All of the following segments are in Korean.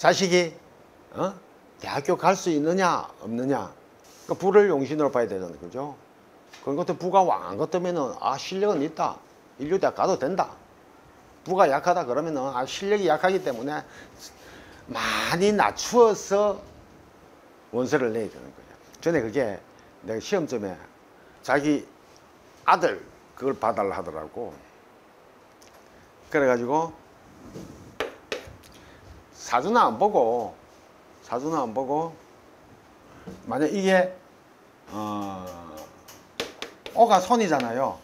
자식이 대학교 갈 수 있느냐 없느냐, 그 부를 용신으로 봐야 되잖아요, 그죠? 그런 것도 부가 왕한 것 때문에는 실력은 있다, 인류대학 가도 된다. 부가 약하다 그러면은 실력이 약하기 때문에 많이 낮추어서 원서를 내야 되는 거예요. 전에 그게 내가 시험점에 자기 아들 그걸 봐달라 하더라고. 그래가지고 사주는 안 보고 만약 이게 오가 손이잖아요.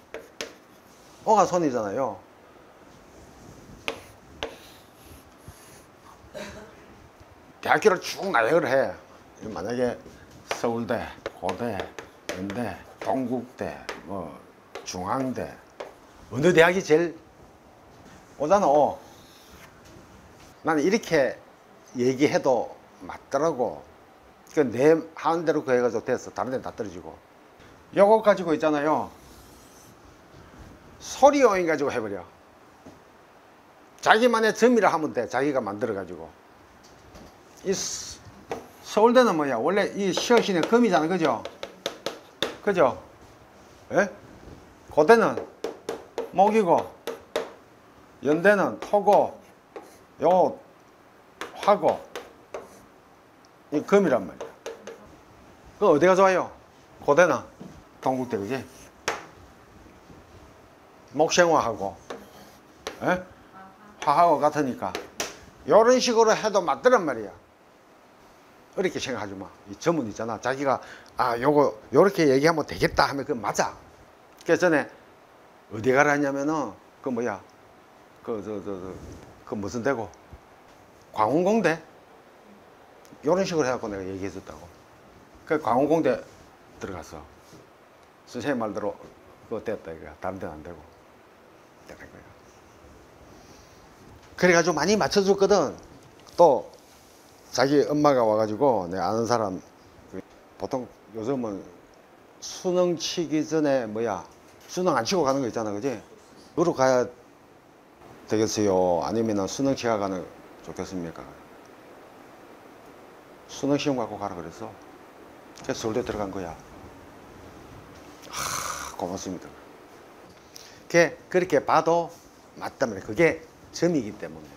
대학교를 쭉 나열을 해. 만약에 서울대, 고대, 연대, 동국대, 중앙대, 어느 대학이 제일 오잖아. 나는 이렇게 얘기해도 맞더라고. 내 하는 대로 그 해가지고 됐어. 다른 데는 다 떨어지고. 요거 가지고 있잖아요. 소리오인 가지고 해버려. 자기만의 점이라 하면 돼. 자기가 만들어가지고. 이 서울대는 뭐야? 원래 이 시어신의 금이잖아. 그죠? 예? 고대는 목이고, 연대는 토고, 요 화고, 이 금이란 말이야. 그 어디가 좋아요? 고대는 동국대, 그지? 목생화하고, 예? 화하고 같으니까 요런 식으로 해도 맞더란 말이야. 어렵게 생각하지 마. 이 전문 있잖아. 자기가 요거 요렇게 얘기하면 되겠다 하면 그건 맞아. 그래서 전에 어디 가라 했냐면은 그 뭐야, 그 무슨 대고, 광운공대 요런 식으로 해갖고 내가 얘기했었다고. 그 광운공대 들어갔어. 선생님 말대로 그거 됐다 이거야. 다른 데는 안 되고 되는 거야. 그래가지고 많이 맞춰줬거든. 또 자기 엄마가 와가지고 내가 아는 사람, 보통 요즘은 수능 치기 전에 수능 안 치고 가는 거 있잖아, 그지? 그로 가야 되겠어요? 아니면 수능 치고 가는 게 좋겠습니까? 수능 시험 갖고 가라 그랬어. 그래서 서울대 들어간 거야. 고맙습니다. 그렇게 봐도 맞단 말이야. 그게 점이기 때문에.